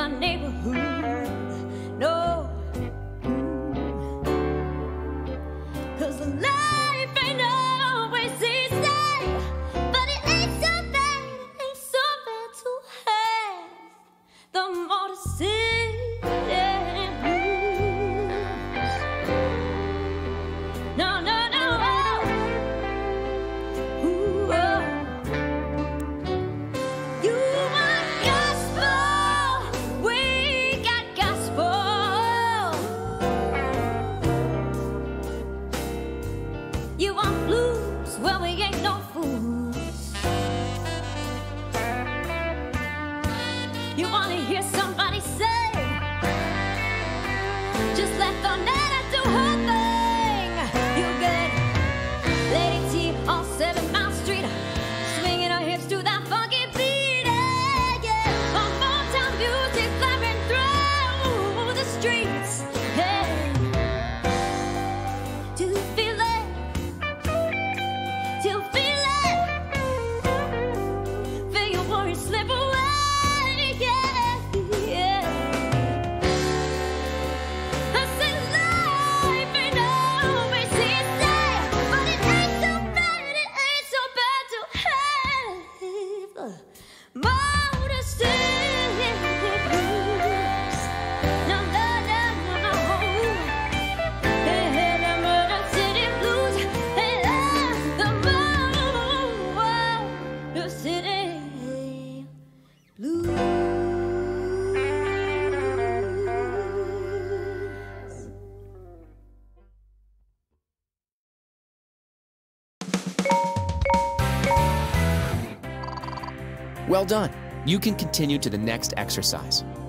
my neighborhood. No, 'cause life ain't always easy, but it ain't so bad, it ain't so bad to have the Motor City blues. No, no, no. Ooh, oh. You want gospel, we got gospel. You want blues, well we ain't no fools. You wanna hear somebody say, just let the nana do her thing. You get Lady T on 7 Mile Street, swinging her hips to that funky beat. Yeah, yeah. On Motown music blaring through the streets. Hey, do you feel it? Do you feel it? Feel your worries slip away. Yeah, yeah. I said life ain't always easy, but it ain't so bad, it ain't so bad to have the Motor City blues. No, no, no, no. Hey, hey, the Motor City blues. Hey, the Motor City blues. Well done. You can continue to the next exercise.